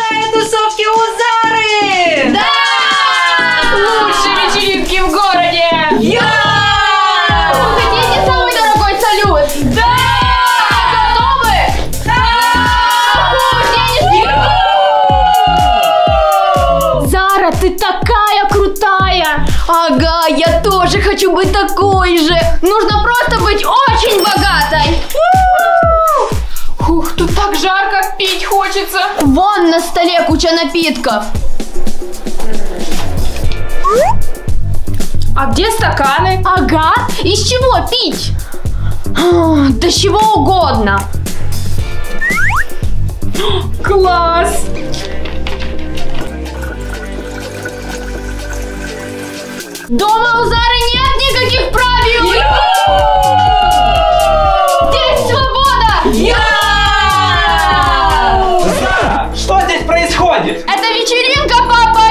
Обожаю тусовки у Зары! Да! Лучшие вечеринки в городе! Вы хотите самый дорогой салют? Да! Готовы? Да! Зара, ты такая крутая! Ага, я тоже хочу быть такой же! Нужно просто быть очень богатой! Ух, тут так жарко, пить хочется! Вон на столе куча напитков! А где стаканы? Ага, из чего пить? Да с чего угодно! Класс! Дома у Зары нет никаких правил! Здесь свобода! Зара, что здесь происходит? Это вечеринка, папа!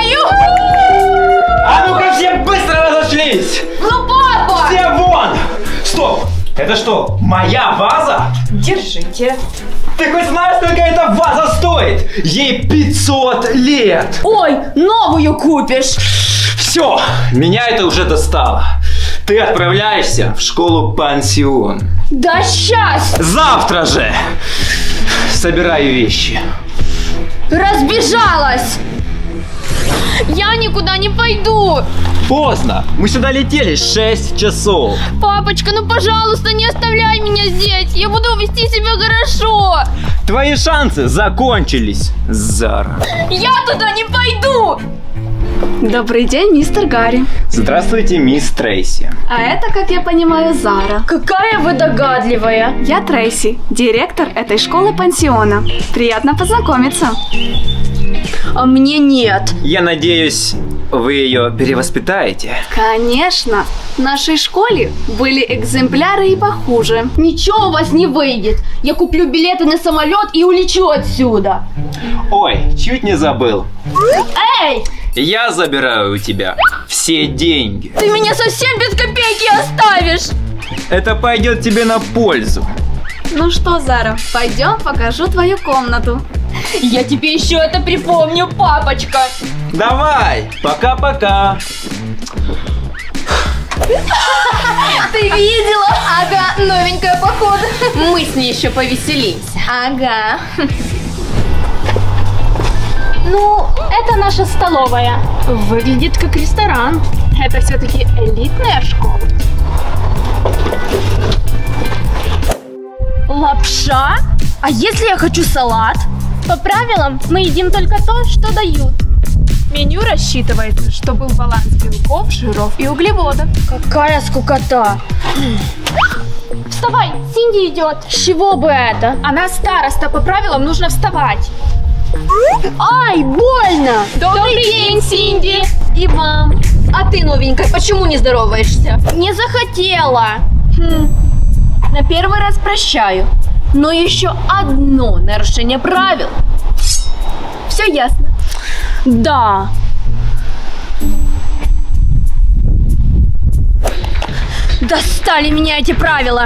А ну-ка все быстро разошлись! Ну, папа! Все вон! Стоп! Это что, моя ваза? Держите. Ты хоть знаешь, сколько эта ваза стоит? Ей 500 лет! Ой, новую купишь! Все, меня это уже достало. Ты отправляешься в школу-пансион. Да сейчас! Завтра же! Собираю вещи. Разбежалась! Я никуда не пойду! Поздно! Мы сюда летели 6 часов. Папочка, ну пожалуйста, не оставляй меня здесь! Я буду вести себя хорошо! Твои шансы закончились, Зара. Я туда не пойду! Добрый день, мистер Гарри. Здравствуйте, мисс Трейси. А это, как я понимаю, Зара. Какая вы догадливая! Я Трейси, директор этой школы-пансиона. Приятно познакомиться. А мне нет! Я надеюсь, вы ее перевоспитаете. Конечно. В нашей школе были экземпляры и похуже. Ничего у вас не выйдет! Я куплю билеты на самолет и улечу отсюда! Ой, чуть не забыл. Эй! Я забираю у тебя все деньги. Ты меня совсем без копейки оставишь! Это пойдет тебе на пользу. Ну что, Зара, пойдем покажу твою комнату. Я тебе еще это припомню, папочка! Давай, пока-пока. Ты видела? Ага, новенькая походу. Мы с ней еще повеселимся. Ага. Ну, это наша столовая. Выглядит как ресторан. Это все-таки элитная школа. Лапша? А если я хочу салат? По правилам, мы едим только то, что дают. Меню рассчитывается, чтобы был баланс белков, жиров и углеводов. Какая скукота! Вставай, Синди идет. С чего бы это? Она староста, по правилам нужно вставать. Ай, больно! Добрый день, Синди. И вам. А ты, новенькая, почему не здороваешься? Не захотела. На первый раз прощаю. Но еще одно нарушение правил. Все ясно? Да. Достали меня эти правила.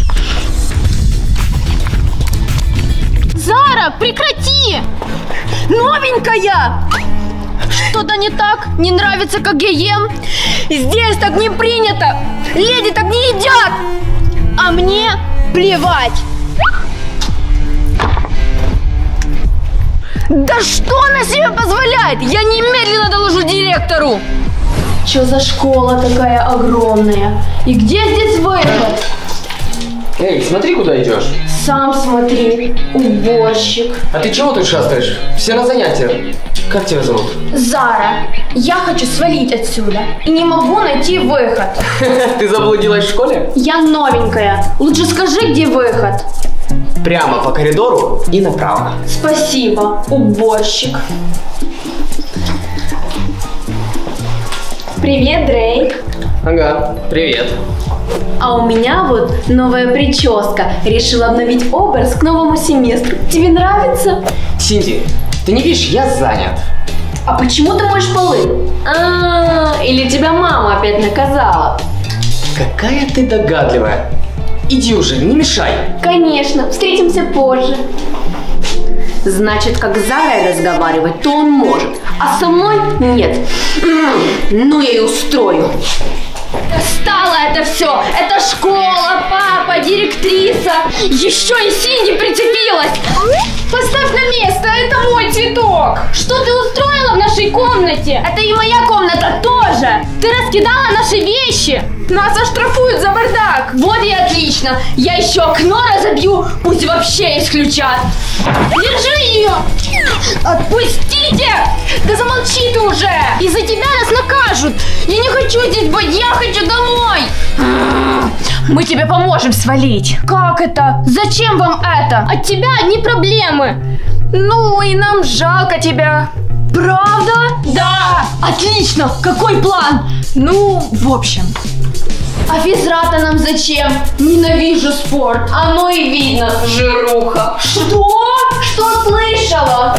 Зара, прекрати! Новенькая! Что-то не так? Не нравится, как я ем? Здесь так не принято! Леди так не едят! А мне плевать! Да что она себе позволяет? Я немедленно доложу директору! Что за школа такая огромная? И где здесь выход? Эй, смотри, куда идешь. Сам смотри, уборщик. А ты чего тут шастаешь? Все на занятия. Как тебя зовут? Зара, я хочу свалить отсюда и не могу найти выход. Ты заблудилась в школе? Я новенькая. Лучше скажи, где выход. Прямо по коридору и направо. Спасибо, уборщик. Привет, Дрейк. Ага, привет. А у меня вот новая прическа. Решила обновить образ к новому семестру. Тебе нравится? Синди, ты не видишь, я занят. А почему ты моешь полы? Или тебя мама опять наказала? Какая ты догадливая. Иди уже, не мешай. Конечно, встретимся позже. Значит, как с Зарой разговаривать, то он может, а со мной нет. Ну я и устрою. Достало это все. Это школа, папа, директриса. Еще и Синди прицепилась. Поставь на место, это мой цветок. Что ты устроила в нашей комнате? Это и моя комната тоже. Ты раскидала наши вещи. Нас оштрафуют за бардак. Вот и отлично. Я еще окно разобью, пусть вообще исключат. Держи ее. Отпустите. Да замолчи ты уже. Из-за тебя нас накажут. Я не хочу здесь быть, я хочу домой. Мы тебе поможем свалить. Как это? Зачем вам это? От тебя одни проблемы. Ну и нам жалко тебя. Правда? Да. Отлично. Какой план? Ну, в общем. А физра-то нам зачем? Ненавижу спорт. Оно и видно, жируха. Что? Что слышала?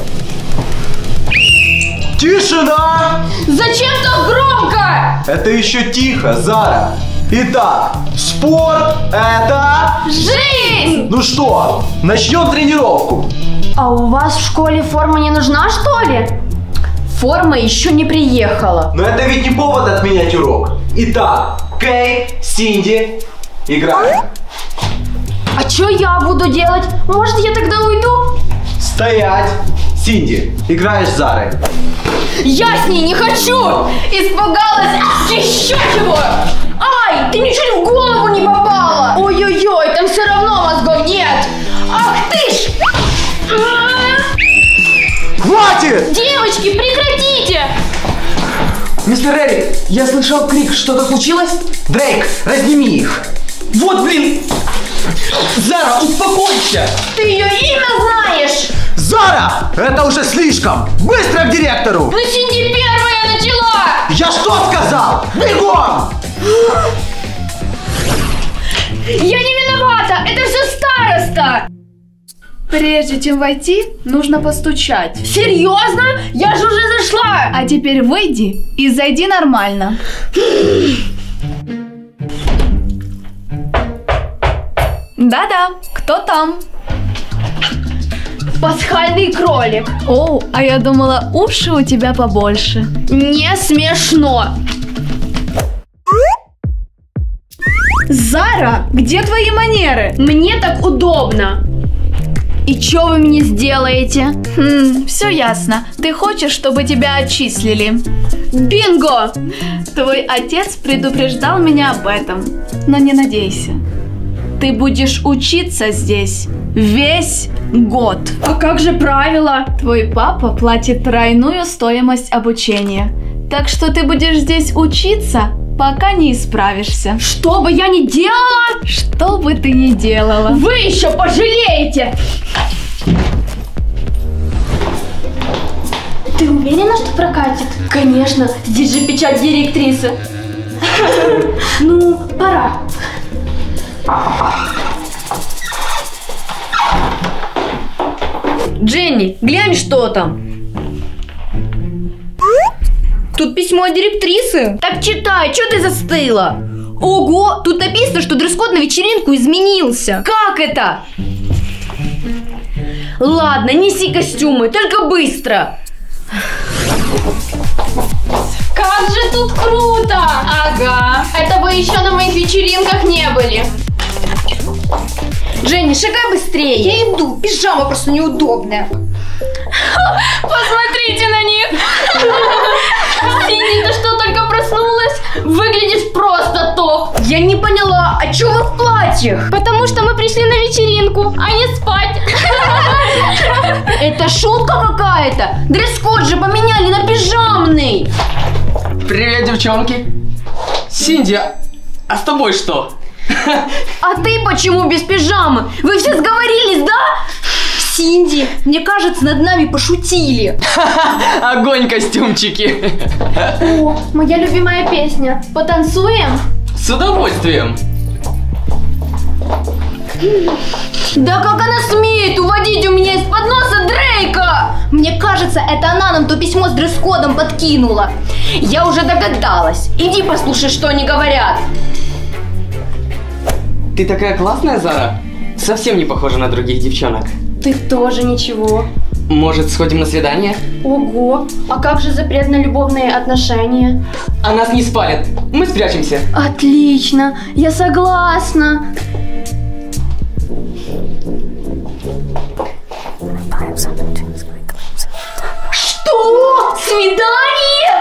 Тишина! Зачем так громко? Это еще тихо, Зара. Итак, спорт – это… Жизнь! Ну что, начнем тренировку. А у вас в школе форма не нужна, что ли? Форма еще не приехала. Но это ведь не повод отменять урок. Итак, Кейт, Синди, играем. А что я буду делать? Может, я тогда уйду? Стоять! Синди, играешь с Зарой. Я с ней не хочу! Испугалась! Еще чего! Ай, ты мне чуть в голову не попала! Ой-ой-ой, там все равно мозгов нет! Ах ты ж! Хватит! Девочки, прекратите! Мистер Эрик, я слышал крик. Что-то случилось? Дрейк, разними их. Вот, блин! Зара, успокойся! Ты ее имя знаешь? Зара, это уже слишком! Быстро к директору! Ну, Синди первая начала! Я что сказал? Бегом! Я не виновата! Это все староста! Прежде чем войти, нужно постучать. Серьезно? Я же уже зашла! А теперь выйди и зайди нормально. Да-да, кто там? Пасхальный кролик. О, а я думала, уши у тебя побольше. Не смешно. Зара, где твои манеры? Мне так удобно. И что вы мне сделаете? Все ясно. Ты хочешь, чтобы тебя отчислили? Бинго! Твой отец предупреждал меня об этом. Но не надейся. Ты будешь учиться здесь весь год. А как же правила? Твой папа платит тройную стоимость обучения. Так что ты будешь здесь учиться, пока не исправишься. Что бы я ни делала, Что бы ты ни делала. вы еще пожалеете. Ты уверена, что прокатит? Конечно, здесь же печать директрисы. Ну, пора. Дженни, глянь, что там. Тут письмо от директрисы. Так читай, что ты застыла? Ого, тут написано, что дресс-код на вечеринку изменился. Как это? Ладно, неси костюмы, только быстро. Как же тут круто! Ага, это вы еще на моих вечеринках не были. Женя, шагай быстрее. Я иду, пижама просто неудобная. Посмотрите на них. Синди, ты что, только проснулась? Выглядишь просто топ. Я не поняла, а чё вы в платьях? Потому что мы пришли на вечеринку, а не спать. Это шутка какая-то. Дресс-код же поменяли на пижамный. Привет, девчонки. Синди, а с тобой что? А ты почему без пижамы? Вы все сговорились, да? Синди, мне кажется, над нами пошутили. Огонь, костюмчики. О, моя любимая песня. Потанцуем? С удовольствием. Да как она смеет уводить у меня из-под носа Дрейка? Мне кажется, это она нам то письмо с дресс-кодом подкинула. Я уже догадалась. Иди послушай, что они говорят. Ты такая классная, Зара. Совсем не похожа на других девчонок. Ты тоже ничего. Может, сходим на свидание? Ого, а как же запрет на любовные отношения? А нас не спалят. Мы спрячемся. Отлично, я согласна. Что? Свидание?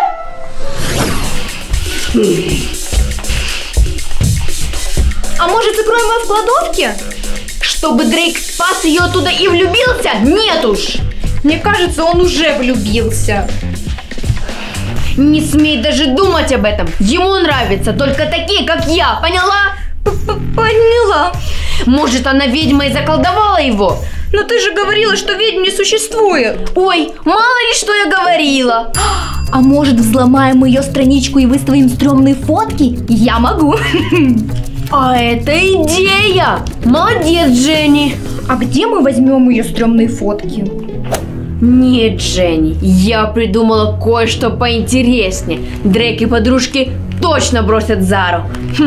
А может, закроем ее в кладовке? Чтобы Дрейк спас ее оттуда и влюбился? Нет уж! Мне кажется, он уже влюбился. Не смей даже думать об этом. Ему нравятся только такие, как я. Поняла? Поняла. Может, она ведьма и заколдовала его? Но ты же говорила, что ведьм не существует. Ой, мало ли что я говорила. А может, взломаем ее страничку и выставим стрёмные фотки? Я могу. А это идея. Молодец, Дженни. А где мы возьмем ее стрёмные фотки? Нет, Дженни, я придумала кое-что поинтереснее. Дрейк и подружки точно бросят Зару.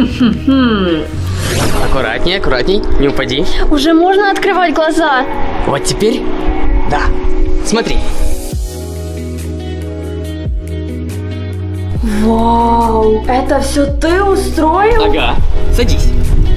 Аккуратней, аккуратней, не упади. Уже можно открывать глаза? Вот теперь? Да. Смотри. Вау, это все ты устроил? Ага, садись.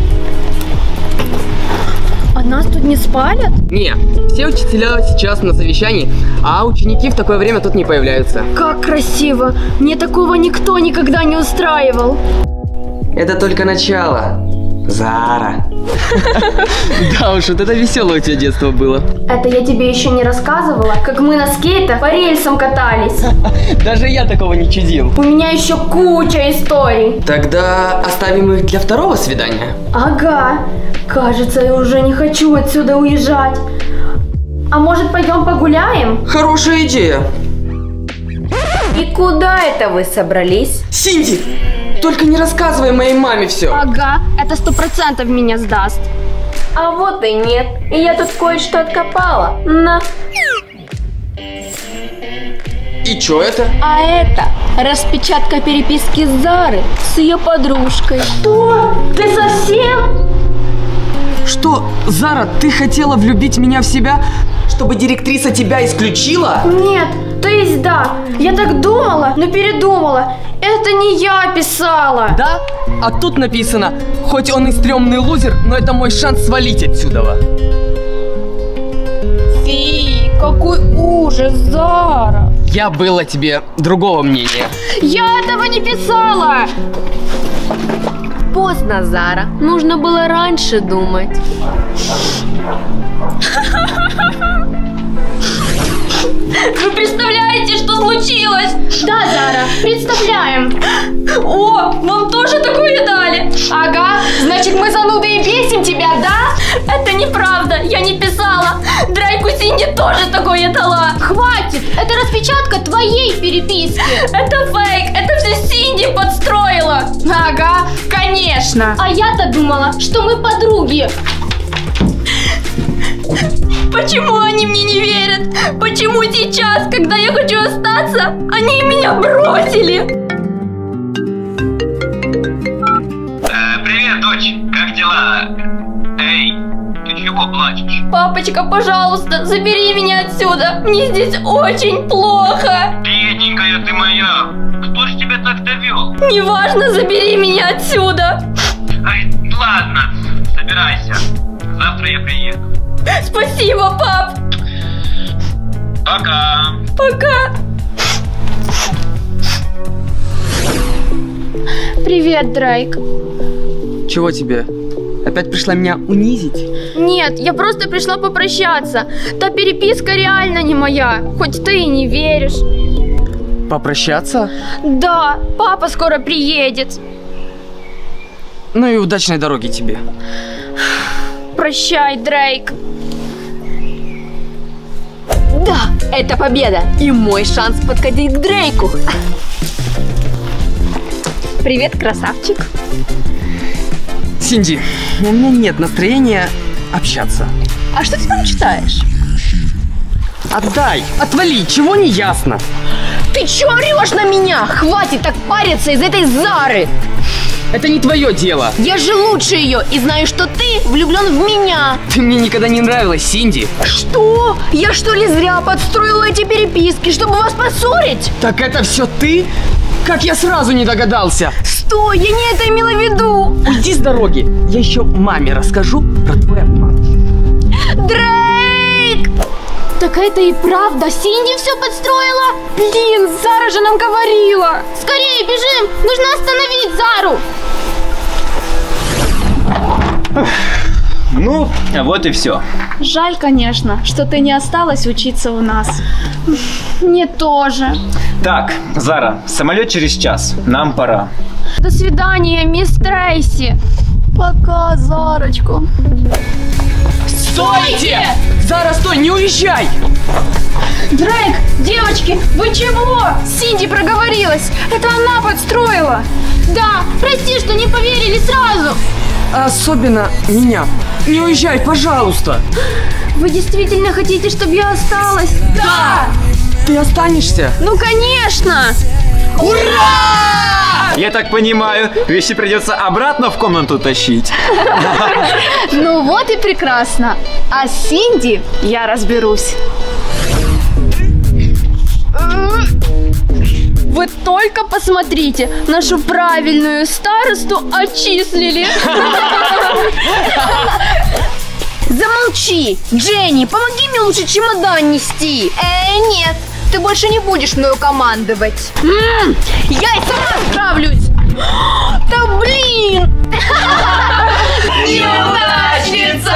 А нас тут не спалят? Не, все учителя сейчас на совещании, а ученики в такое время тут не появляются. Как красиво! Мне такого никто никогда не устраивал. Это только начало. Зара. Да уж, вот это веселое у тебя детство было. Это я тебе еще не рассказывала, как мы на скейтах по рельсам катались. Даже я такого не чудил. У меня еще куча историй. Тогда оставим их для второго свидания. Ага, кажется, я уже не хочу отсюда уезжать. А может, пойдем погуляем? Хорошая идея. И куда это вы собрались? Синди, только не рассказывай моей маме все. Ага, это 100% меня сдаст. А вот и нет. И я тут кое-что откопала. На. И чё это? А это распечатка переписки Зары с ее подружкой. Что? Ты совсем? Что, Зара, ты хотела влюбить меня в себя, чтобы директриса тебя исключила? Нет, то есть да. Я так думала, но передумала. Это не я писала. Да? А тут написано, хоть он и стрёмный лузер, но это мой шанс свалить отсюда. Фи, какой ужас, Зара. Я был о тебе другого мнения. Я этого не писала. Поздно, Зара. Нужно было раньше думать. Вы представляете, что случилось? Да, Зара, представляем. О, вам тоже такое дали? Ага, значит мы зануды и бесим тебя, да? Это неправда, я не писала. Дрейку Синди тоже такое дала. Хватит, это распечатка твоей переписки. Это фейк, это все Синди подстроила. Ага, конечно. А я-то думала, что мы подруги. Почему они мне не верят? Почему сейчас, когда я хочу остаться, они меня бросили? Привет, дочь, как дела? Эй, ты чего плачешь? Папочка, пожалуйста, забери меня отсюда. Мне здесь очень плохо. Бедненькая ты моя, кто ж тебя так довел? Неважно, забери меня отсюда. Ай, ладно, собирайся, завтра я приеду. Спасибо, пап. Пока. Пока. Привет, Дрейк. Чего тебе? Опять пришла меня унизить? Нет, я просто пришла попрощаться. Та переписка реально не моя, хоть ты и не веришь. Попрощаться? Да, папа скоро приедет. Ну и удачной дороги тебе. Прощай, Дрейк. Да, это победа и мой шанс подходить к Дрейку. Привет, красавчик. Синди, у меня нет настроения общаться. А что ты там читаешь? Отдай! Отвали! Чего не ясно? Ты чё орёшь на меня? Хватит так париться из этой Зары. Это не твое дело. Я же лучше ее и знаю, что ты влюблен в меня. Ты мне никогда не нравилась, Синди. Что? Я что ли зря подстроила эти переписки, чтобы вас поссорить? Так это все ты? Как я сразу не догадался. Стой, я не это имела в виду. Уйди с дороги. Я еще маме расскажу про твой обман. Дрейк! Так это и правда Синди все подстроила? Блин, Зара же нам говорила. Скорее бежим, нужно остановить Зару. Ну, вот и все. Жаль, конечно, что ты не осталась учиться у нас. Мне тоже. Так, Зара, самолет через час. Нам пора. До свидания, мисс Трейси. Пока, Зарочку. Стойте! Зара, стой, не уезжай! Дрейк, девочки, вы чего? Синди проговорилась. Это она подстроила. Да, прости, что не поверили сразу. Особенно меня. Не уезжай, пожалуйста. Вы действительно хотите, чтобы я осталась? Да! Ты останешься? Ну, конечно! Ура! Я так понимаю, вещи придется обратно в комнату тащить. Ну вот и прекрасно. А с Синди я разберусь. Вы только посмотрите, нашу правильную старосту отчислили. Замолчи! Дженни, помоги мне лучше чемодан нести. Нет, ты больше не будешь мною командовать. Я и сама справлюсь. Да блин! Неудачница!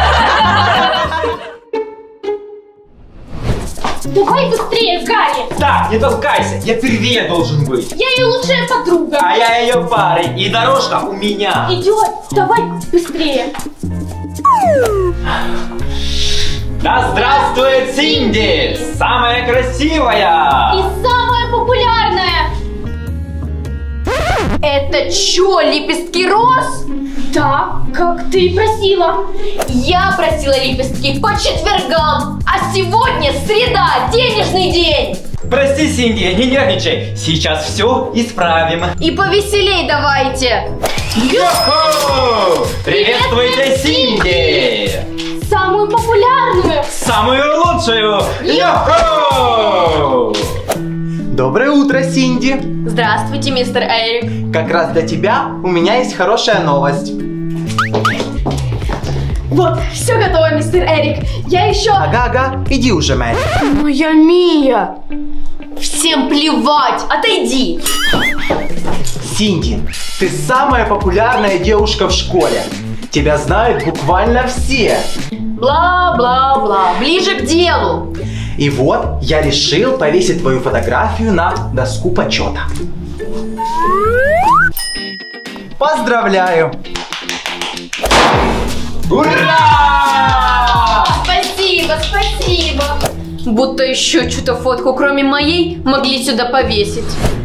Давай быстрее, Гарри! Так, не толкайся, я первее должен быть. Я ее лучшая подруга. А я ее парень, и дорожка у меня. Идет, давай быстрее. Да здравствует Синди, самая красивая. И самая популярная. Это чё, лепестки роз? Да, как ты и просила. Я просила лепестки по четвергам, а сегодня среда, денежный день. Прости, Синди, не нервничай, сейчас все исправим. И повеселей давайте. Йо-хо! Приветствуйте, Синди! Самую популярную. Самую лучшую! Йо-хо! Доброе утро, Синди. Здравствуйте, мистер Эрик. Как раз для тебя у меня есть хорошая новость. Вот, все готово, мистер Эрик. Я еще... Ага, иди уже, Мэри. Моя Мия. Всем плевать, отойди. Синди, ты самая популярная девушка в школе. Тебя знают буквально все. Бла-бла-бла, ближе к делу. И вот я решил повесить твою фотографию на доску почета. Поздравляю! Ура! Спасибо, спасибо. Будто еще чью-то фотку, кроме моей, могли сюда повесить.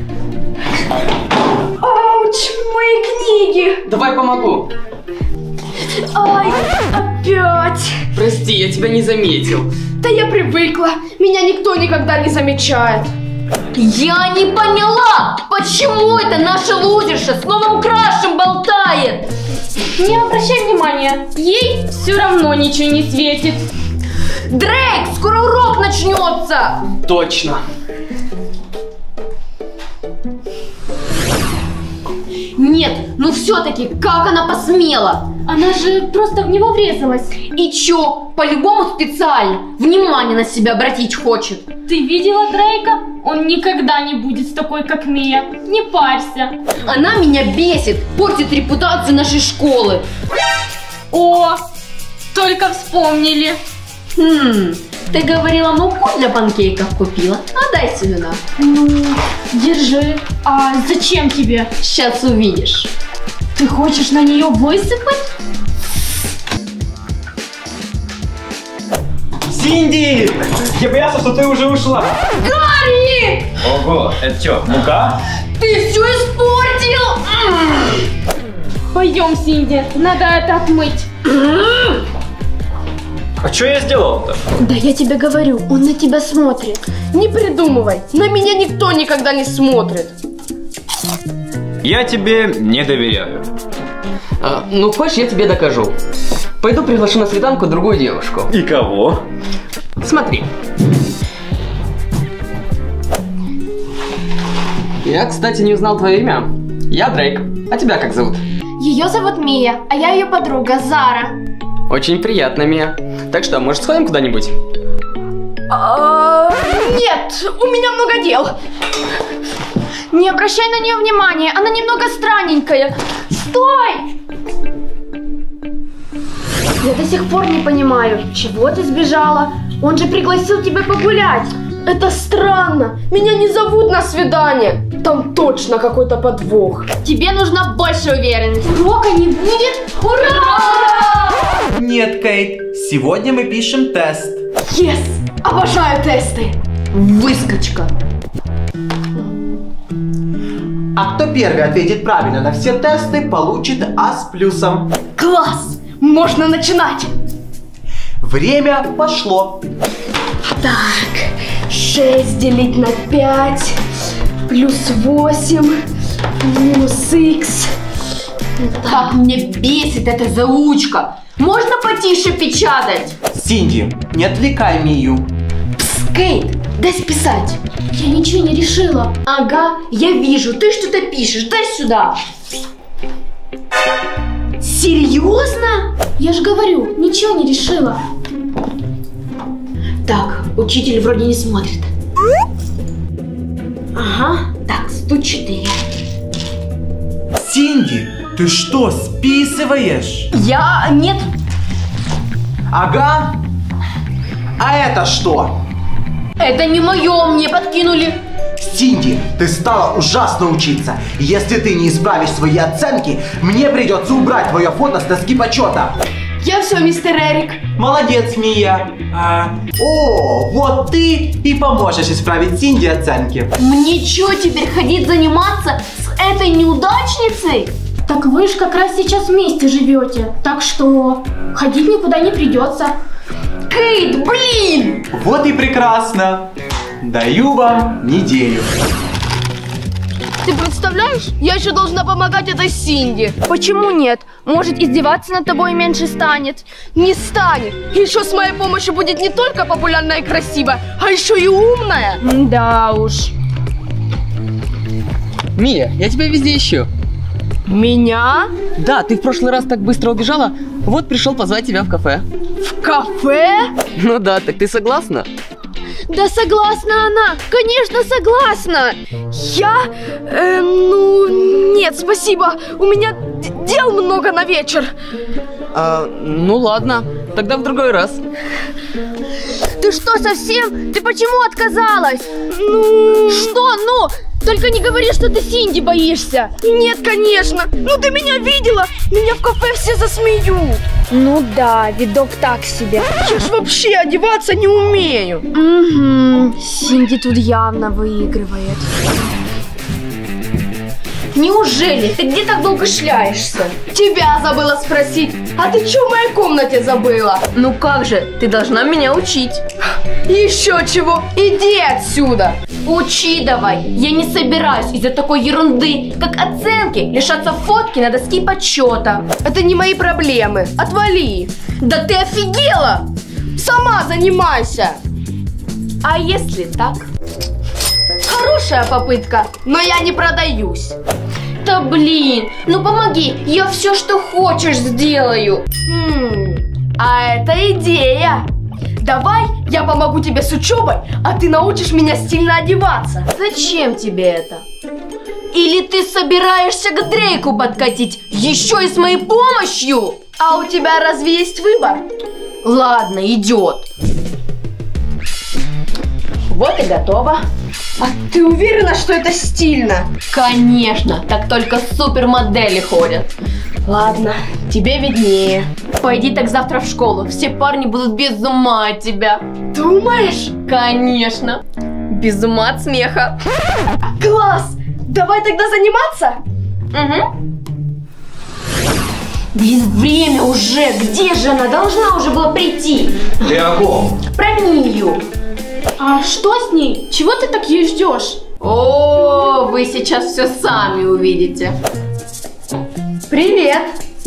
Ауч, мои книги. Давай помогу. Ай, опять. Прости, я тебя не заметил. Да я привыкла. Меня никто никогда не замечает. Я не поняла, почему это наша лузерша с новым крашем болтает. Не обращай внимания, ей все равно ничего не светит. Дрейк, скоро урок начнется. Точно. Нет, ну все-таки, как она посмела? Она же просто в него врезалась. И чё, по-любому специально внимание на себя обратить хочет. Ты видела Дрейка? Он никогда не будет с такой, как Мия. Не парься. Она меня бесит, портит репутацию нашей школы. О, только вспомнили. Ты говорила, муку для панкейков купила. А дай сюда. Ну, держи. А зачем тебе? Сейчас увидишь. Ты хочешь на нее высыпать? Синди! Я боялся, что ты уже ушла. Гарри! Ого, это что, мука? Ты все испортил! Пойдем, Синди, надо это отмыть. А что я сделал-то? Да я тебе говорю, он на тебя смотрит. Не придумывай. На меня никто никогда не смотрит. Я тебе не доверяю. Ну, хочешь, я тебе докажу. Пойду приглашу на свиданку другую девушку. И кого? Смотри. Я, кстати, не узнал твое имя. Я Дрейк. А тебя как зовут? Ее зовут Мия, а я ее подруга Зара. Очень приятно, Мия. Так что, может, сходим куда-нибудь? Нет, у меня много дел. Не обращай на нее внимания, она немного странненькая. Стой! Я до сих пор не понимаю, чего ты сбежала? Он же пригласил тебя погулять. Это странно. Меня не зовут на свидание. Там точно какой-то подвох. Тебе нужна больше уверенности. Урока не будет? Ура! Нет, Кейт, сегодня мы пишем тест. Yes! Обожаю тесты. Выскочка. А кто первый ответит правильно на все тесты, получит А с плюсом. Класс! Можно начинать. Время пошло. Так, 6 делить на 5, плюс 8, минус х. Как мне бесит эта заучка. Можно потише печатать? Синди, не отвлекай Мию. Кейт, дай списать. Я ничего не решила. Ага, я вижу, ты что-то пишешь, дай сюда. Серьезно? Я же говорю, ничего не решила. Так, учитель вроде не смотрит. Ага, так, 104. Синди, ты что, списываешь? Я... нет. Ага. А это что? Это не мое, мне подкинули. Синди, ты стала ужасно учиться. Если ты не исправишь свои оценки, мне придется убрать твое фото с доски почета. Я все, мистер Эрик. Молодец, Мия. О, вот ты и поможешь исправить Синди оценки. Мне что, теперь ходить заниматься с этой неудачницей? Так вы же как раз сейчас вместе живете. Так что ходить никуда не придется. Кейт, блин! Вот и прекрасно. Даю вам неделю. Ты представляешь? Я еще должна помогать этой Синди. Почему нет? Может, издеваться над тобой меньше станет? Не станет. Еще с моей помощью будет не только популярная и красивая, а еще и умная. Да уж. Мия, я тебя везде ищу. Меня? Да, ты в прошлый раз так быстро убежала. Вот пришел позвать тебя в кафе. В кафе? Ну да, так ты согласна? Да согласна она, конечно согласна. Я, нет, спасибо, у меня дел много на вечер. Ну ладно, тогда в другой раз. Ты что, совсем? Ты почему отказалась? Ну... Что, ну? Только не говори, что ты Синди боишься. Нет, конечно. Ну ты меня видела? Меня в кафе все засмеют. Ну да, видок так себе. Я ж вообще одеваться не умею. Угу, Синди тут явно выигрывает. Неужели? Ты где так долго шляешься? Тебя забыла спросить. А ты что в моей комнате забыла? Ну как же, ты должна меня учить. Еще чего? Иди отсюда. Учи давай. Я не собираюсь из-за такой ерунды, как оценки, лишаться фотки на доске почета. Это не мои проблемы. Отвали. Да ты офигела! Сама занимайся. А если так? Хорошая попытка, но я не продаюсь. Да блин, ну помоги, я все, что хочешь, сделаю. А это идея. Давай я помогу тебе с учебой, а ты научишь меня стильно одеваться. Зачем тебе это? Или ты собираешься к Дрейку подкатить, еще и с моей помощью? А у тебя разве есть выбор? Ладно, идет. Вот и готово. А ты уверена, что это стильно? Конечно, так только супермодели ходят. Ладно, тебе виднее. Пойди так завтра в школу, все парни будут без ума от тебя. Думаешь? Конечно, без ума от смеха. Класс! Давай тогда заниматься? Угу. Блин, время уже, где же она? Должна уже была прийти. Ты о ком? Про Мию. А что с ней? Чего ты так ее ждешь? О, вы сейчас все сами увидите. Привет.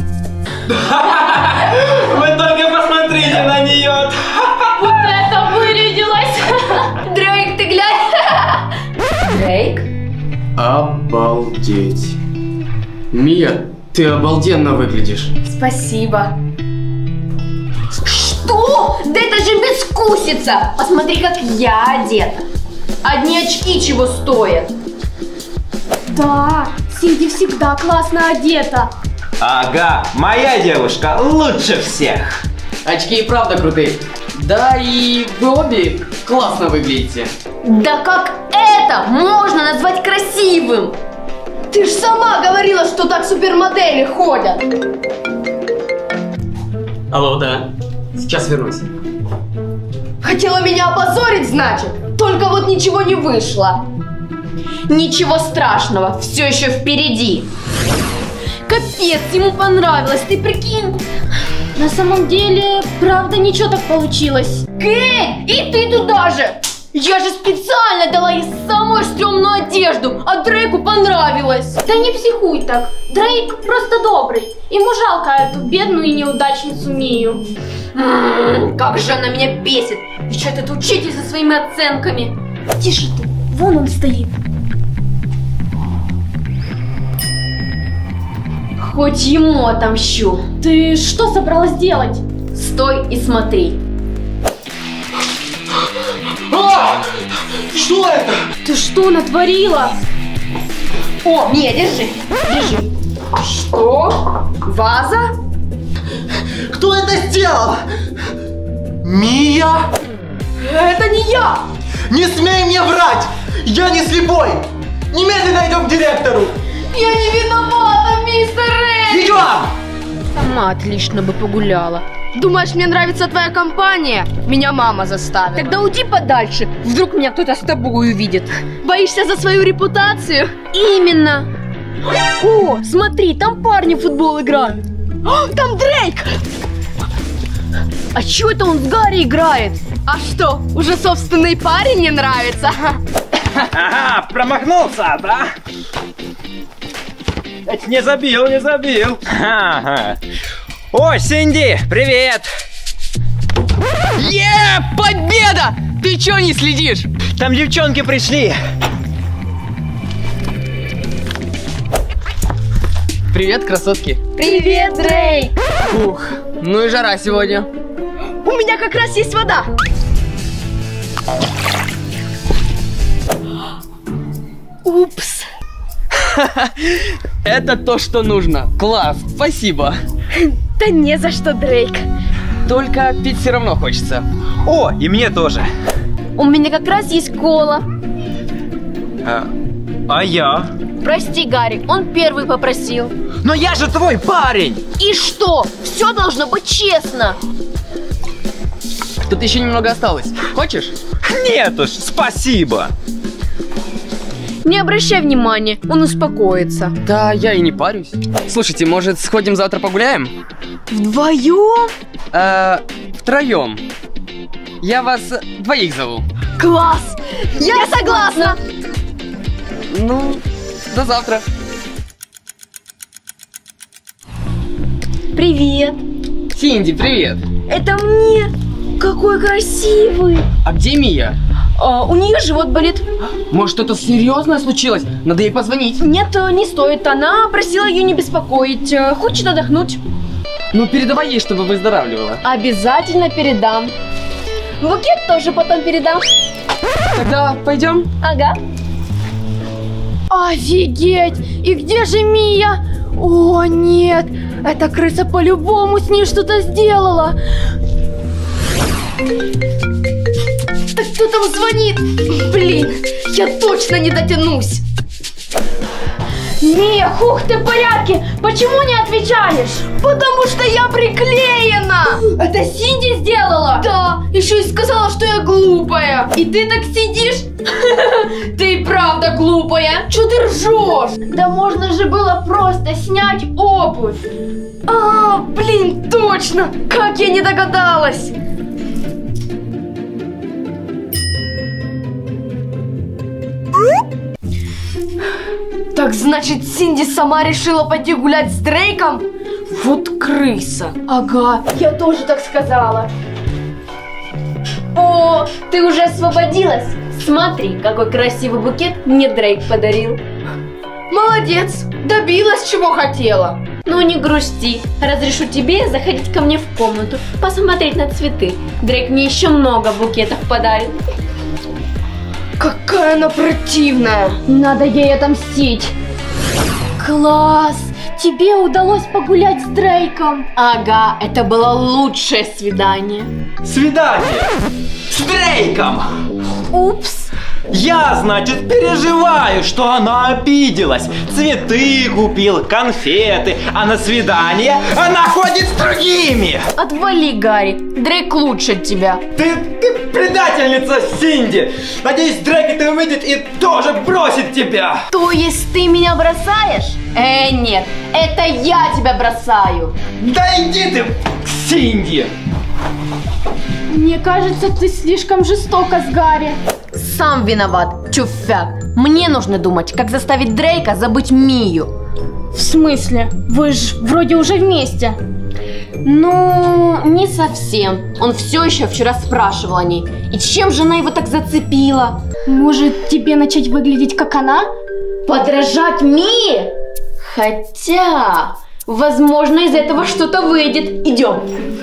Вы только посмотрите на нее. Вот это вырядилась! Дрейк, ты глянь. Дрейк? Обалдеть. Мия, ты обалденно выглядишь. Спасибо. Что? Да это же бескусица! Посмотри, как я одета. Одни очки чего стоят. Да, Синди всегда классно одета. Ага, моя девушка лучше всех. Очки и правда крутые. Да, и вы обе классно выглядите. Да как это можно назвать красивым? Ты ж сама говорила, что так супермодели ходят. Алло, да. Сейчас вернусь. Хотела меня опозорить, значит? Только вот ничего не вышло. Ничего страшного, все еще впереди. Капец, ему понравилось, ты прикинь. На самом деле, правда, ничего так получилось. Кей, и ты туда же! Я же специально дала ей самую стрёмную одежду, а Дрейку понравилось. Да не психуй так, Дрейк просто добрый. Ему жалко эту бедную и неудачницу Мию. Как же она меня бесит! Еще этот учитель со своими оценками. Тише ты, вон он стоит. Хоть ему отомщу. Ты что собралась делать? Стой и смотри. Что это? Ты что натворила? О, Мия, держи. Держи. Что? Ваза? Кто это сделал? Мия? Это не я! Не смей мне врать! Я не слепой! Немедленно идем к директору! Я не виновата, мистер Рэй! Идем! Сама отлично бы погуляла. Думаешь, мне нравится твоя компания? Меня мама заставила. Тогда уйди подальше. Вдруг меня кто-то с тобой увидит. Боишься за свою репутацию? Именно. О, смотри, там парни в футбол играют. О, там Дрейк! А чё это он с Гарри играет? А что, уже собственный парень не нравится? Ага, промахнулся, да? Не забил, не забил. Ага. О, Синди, привет! Победа! Ты чё не следишь? Там девчонки пришли. Привет, красотки. Привет, Дрейк! Ух, ну и жара сегодня. У меня как раз есть вода. Упс. Это то, что нужно. Класс, спасибо. Да не за что, Дрейк. Только пить все равно хочется. О, и мне тоже. У меня как раз есть кола. А я? Прости, Гарри, он первый попросил. Но я же твой парень! И что? Все должно быть честно. Тут еще немного осталось. Хочешь? Нет уж, спасибо. Не обращай внимания, он успокоится. Да, я и не парюсь. Слушайте, может, сходим завтра погуляем? Вдвоем? Втроем. Я вас двоих зову. Класс! Я согласна! Ну, до завтра. Привет! Синди, привет. Это мне! Какой красивый! А где Мия? У нее живот болит. Может, что-то серьезное случилось? Надо ей позвонить. Нет, не стоит. Она просила ее не беспокоить. Хочет отдохнуть. Ну, передавай ей, чтобы выздоравливала. Обязательно передам. Букет тоже потом передам. Тогда пойдем? Ага. Офигеть! И где же Мия? О, нет! Эта крыса по-любому с ней что-то сделала. Так кто там звонит? Блин, я точно не дотянусь. Мия, хух, ты в порядке? Почему не отвечаешь? Потому что я приклеена. Это Синди сделала? Да, еще и сказала, что я глупая. И ты так сидишь? Ты и правда глупая. Че ты ржешь? Да можно же было просто снять обувь. А, блин, точно. Как я не догадалась. Так значит, Синди сама решила пойти гулять с Дрейком? Вот крыса. Ага, я тоже так сказала. О, ты уже освободилась? Смотри, какой красивый букет мне Дрейк подарил. Молодец, добилась, чего хотела. Ну не грусти, разрешу тебе заходить ко мне в комнату, посмотреть на цветы. Дрейк мне еще много букетов подарит. Какая она противная. Надо ей отомстить. Класс! Тебе удалось погулять с Дрейком. Ага, это было лучшее свидание. Свидание с Дрейком. Упс. Я, значит, переживаю, что она обиделась. Цветы купил, конфеты, а на свидание она ходит с другими. Отвали, Гарри, Дрейк лучше тебя. Ты предательница, Синди. Надеюсь, Дрейк это увидит и тоже бросит тебя. То есть ты меня бросаешь? Нет, это я тебя бросаю. Да иди ты, Синди. Мне кажется, ты слишком жестока с Гарри. Сам виноват, чуфяк. Мне нужно думать, как заставить Дрейка забыть Мию. В смысле? Вы ж вроде уже вместе. Ну, не совсем. Он все еще вчера спрашивал о ней. И чем же она его так зацепила? Может, тебе начать выглядеть как она? Подражать Мии? Хотя, возможно, из этого что-то выйдет. Идем.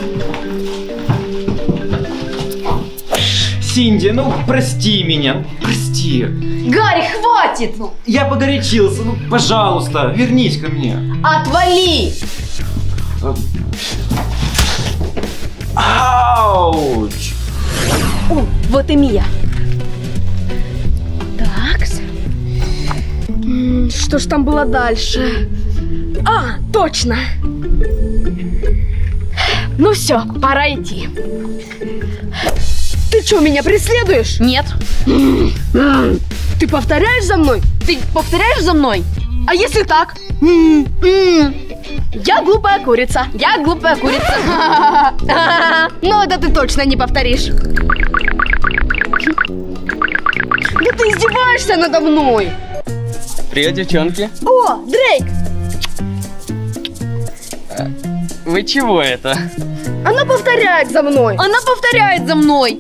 Синди, ну прости меня, прости. Гарри, хватит! Я погорячился, ну пожалуйста, вернись ко мне. Отвали! Ауч! О, вот и Мия. Так. Что ж там было дальше? А, точно. Ну все, пора идти. Ты что, меня преследуешь? Нет. Ты повторяешь за мной? Ты повторяешь за мной? А если так? Я глупая курица. Я глупая курица. Ну, это ты точно не повторишь. Да ты издеваешься надо мной. Привет, девчонки. О, Дрейк. Вы чего это? Она повторяет за мной. Она повторяет за мной.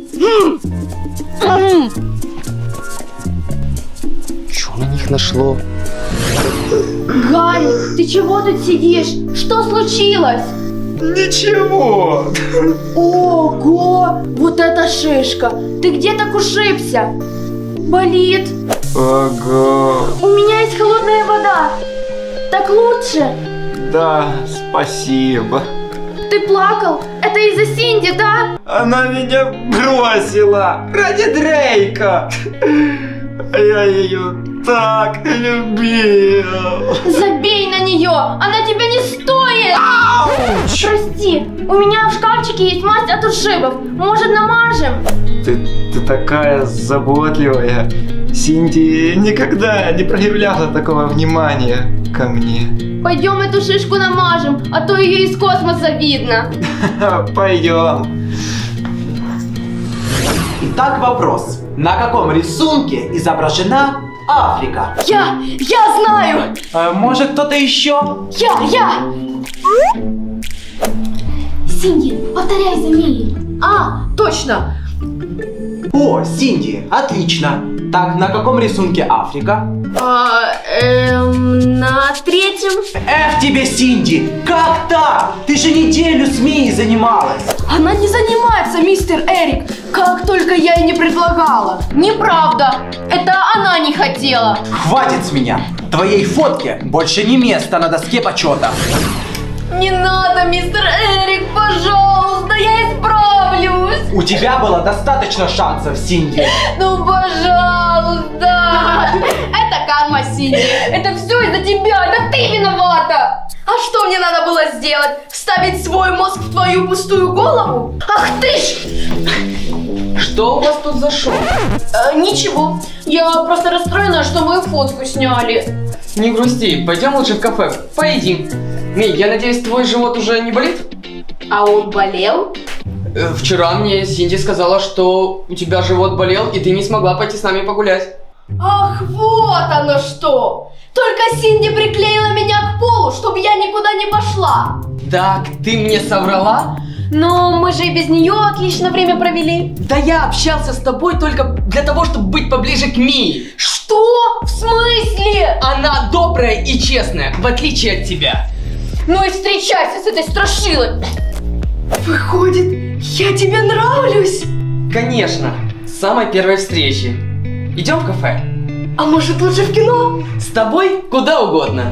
Чё на них нашло? Гарри, ты чего тут сидишь? Что случилось? Ничего. Ого, вот это шишка. Ты где так ушибся? Болит? Ага. У меня есть холодная вода. Так лучше? Да, спасибо. Ты плакал? Это из-за Синди, да? Она меня бросила ради Дрейка. Я ее так любил. Забей на нее, она тебя не стоит. Ауч! Прости, у меня в шкафчике есть мазь от ушибов. Может, намажем? Ты такая заботливая. Синди никогда не проявляла такого внимания ко мне. Пойдем эту шишку намажем, а то ее из космоса видно. Пойдем. Итак, вопрос. На каком рисунке изображена Африка? Я знаю. Может, кто-то еще? Я. Синди, повторяй за Мией. А, точно. О, Синди, отлично. Так, на каком рисунке Африка? На третьем. Эх тебе, Синди, как так? Ты же неделю с Мией занималась. Она не занимается, мистер Эрик. Как только я ей не предлагала. Неправда. Это она не хотела. Хватит с меня. Твоей фотке больше не место на доске почета. Не надо, мистер Эрик, пожалуйста, я исправлюсь. У тебя было достаточно шансов, Синди. Ну, пожалуйста. Это карма, Синди. Это все из-за тебя. Это ты виновата. А что мне надо было сделать? Вставить свой мозг в твою пустую голову? Ах ты ж! Что у вас тут за шум? Ничего. Я просто расстроена, что мою фотку сняли. Не грусти, пойдем лучше в кафе, поедим. Мей, я надеюсь, твой живот уже не болит? А он болел? Вчера мне Синди сказала, что у тебя живот болел, и ты не смогла пойти с нами погулять. Ах, вот оно что! Только Синди приклеила меня к полу, чтобы я никуда не пошла. Так, ты мне соврала? Но мы же и без нее отлично время провели. Да я общался с тобой только для того, чтобы быть поближе к Мии. Что? В смысле? Она добрая и честная, в отличие от тебя. Ну и встречайся с этой страшилой. Выходит, я тебе нравлюсь? Конечно, с самой первой встречи. Идем в кафе? А может лучше в кино? С тобой куда угодно.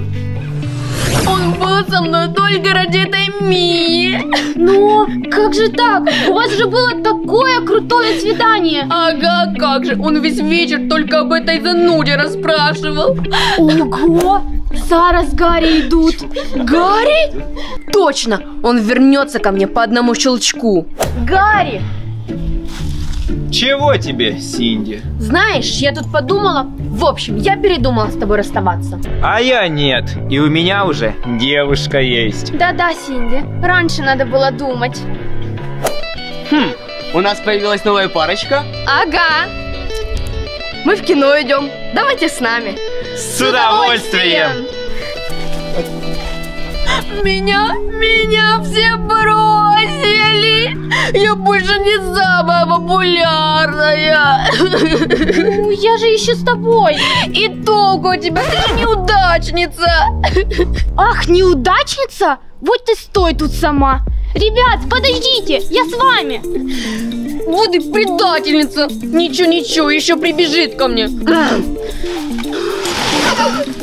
Он был со мной только ради этой Мии. Но как же так? У вас же было такое крутое свидание. Ага, как же. Он весь вечер только об этой зануде расспрашивал. Ого! Зара с Гарри идут. Гарри? Точно, он вернется ко мне по одному щелчку. Гарри! Чего тебе, Синди? Знаешь, я тут подумала. В общем, я передумала с тобой расставаться. А я нет. И у меня уже девушка есть. Да-да, Синди. Раньше надо было думать. У нас появилась новая парочка. Ага. Мы в кино идем. Давайте с нами. С удовольствием! Меня все бросили. Я больше не самая популярная. Ну, я же еще с тобой. И толку у тебя, ты же неудачница. Ах, неудачница? Вот ты стой тут сама. Ребят, подождите, я с вами. Вот и предательница. Ничего, еще прибежит ко мне.